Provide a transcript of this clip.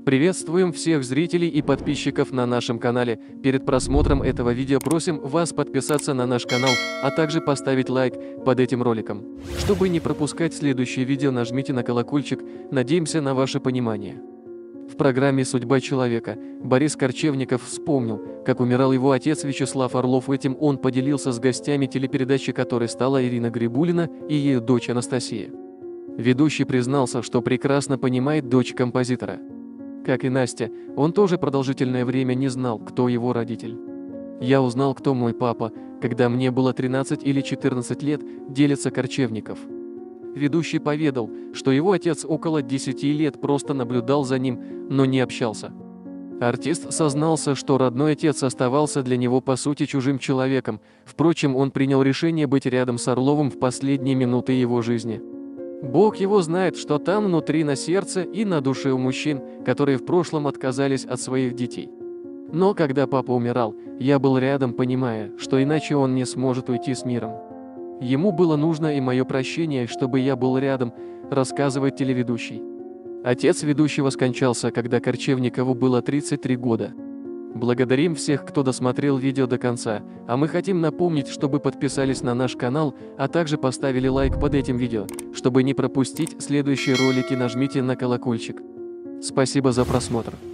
Приветствуем всех зрителей и подписчиков на нашем канале. Перед просмотром этого видео просим вас подписаться на наш канал, а также поставить лайк под этим роликом. Чтобы не пропускать следующее видео, нажмите на колокольчик. Надеемся на ваше понимание. В программе «Судьба человека» Борис Корчевников вспомнил, как умирал его отец Вячеслав Орлов. Этим он поделился с гостями телепередачи, которой стала Ирина Грибулина и ее дочь Анастасия. Ведущий признался, что прекрасно понимает дочь композитора. Как и Настя, он тоже продолжительное время не знал, кто его родитель. «Я узнал, кто мой папа, когда мне было 13 или 14 лет», – делится Корчевников. Ведущий поведал, что его отец около 10 лет просто наблюдал за ним, но не общался. Артист сознался, что родной отец оставался для него по сути чужим человеком. Впрочем, он принял решение быть рядом с Орловым в последние минуты его жизни. Бог его знает, что там внутри на сердце и на душе у мужчин, которые в прошлом отказались от своих детей. Но когда папа умирал, я был рядом, понимая, что иначе он не сможет уйти с миром. Ему было нужно и мое прощение, чтобы я был рядом, рассказывает телеведущий. Отец ведущего скончался, когда Корчевникову было 33 года. Благодарим всех, кто досмотрел видео до конца, а мы хотим напомнить, чтобы подписались на наш канал, а также поставили лайк под этим видео. Чтобы не пропустить следующие ролики, нажмите на колокольчик. Спасибо за просмотр.